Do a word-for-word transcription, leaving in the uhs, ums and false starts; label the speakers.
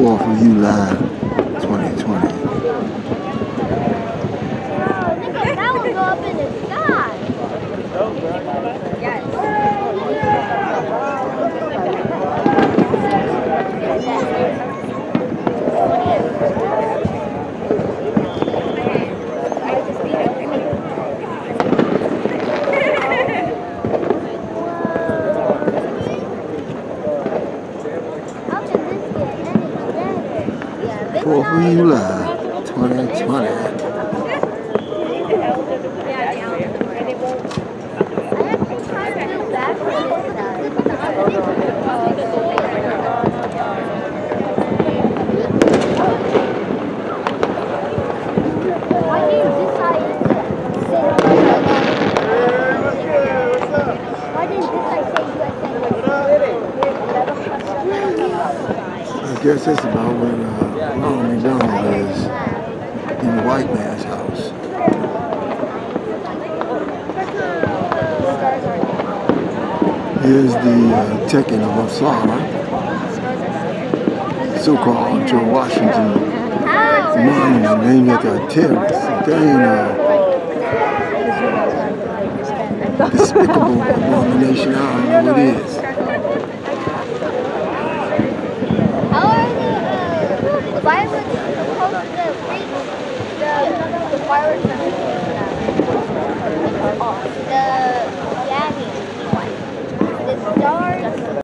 Speaker 1: fourth of July twenty twenty.
Speaker 2: That will go up in the sky. Yes.
Speaker 1: fourth of July twenty twenty. I guess that's about when uh, Ronald McDonald is in the white man's house. Here's the uh, taking of Osama, so-called George Washington monument named after a terrorist. They ain't a despicable abomination. I don't know what it is.
Speaker 2: Why would you supposed to reach the, the fireworks from the, the